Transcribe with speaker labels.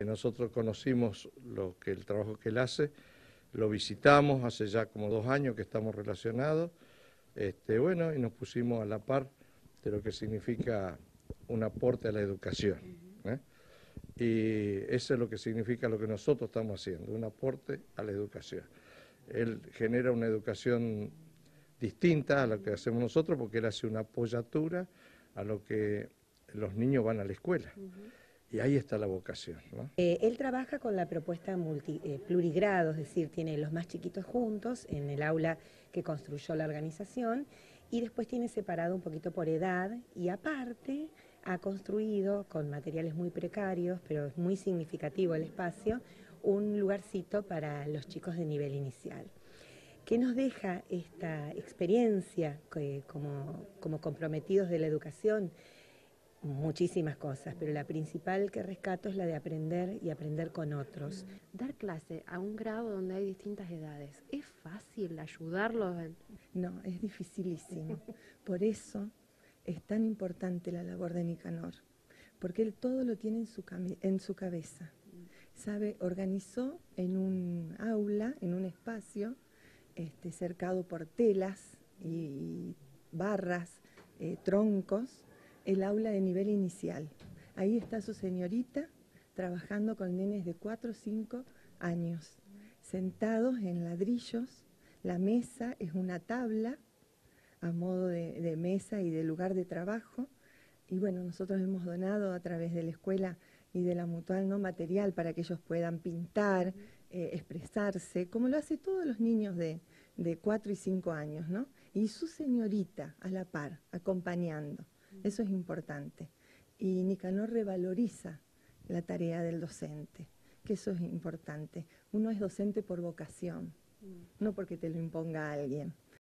Speaker 1: Nosotros conocimos el trabajo que él hace, lo visitamos hace ya como 2 años que estamos relacionados, y nos pusimos a la par de lo que significa un aporte a la educación. Y eso es lo que significa lo que nosotros estamos haciendo, un aporte a la educación. Él genera una educación distinta a lo que hacemos nosotros porque él hace una apoyatura a lo que los niños van a la escuela. Y ahí está la vocación, ¿no?
Speaker 2: Él trabaja con la propuesta plurigrado, es decir, tiene los más chiquitos juntos en el aula que construyó la organización y después tiene separado un poquito por edad y aparte ha construido con materiales muy precarios, pero es muy significativo el espacio, un lugarcito para los chicos de nivel inicial. ¿Qué nos deja esta experiencia como comprometidos de la educación? Muchísimas cosas, pero la principal que rescato es la de aprender y aprender con otros.
Speaker 3: Dar clase a un grado donde hay distintas edades, ¿es fácil ayudarlos?
Speaker 4: No, es dificilísimo. Por eso es tan importante la labor de Nicanor, porque él todo lo tiene en su cabeza. Sabe, organizó en un aula, en un espacio, cercado por telas y barras, troncos, el aula de nivel inicial. Ahí está su señorita trabajando con nenes de 4 o 5 años, sentados en ladrillos. La mesa es una tabla a modo de mesa y de lugar de trabajo. Y bueno, nosotros hemos donado a través de la escuela y de la Mutual, ¿no?, material para que ellos puedan pintar, expresarse, como lo hace todos los niños de 4 y 5 años, ¿no? Y su señorita a la par, acompañando. Eso es importante. Y Nicanor revaloriza la tarea del docente, que eso es importante. Uno es docente por vocación, no porque te lo imponga alguien.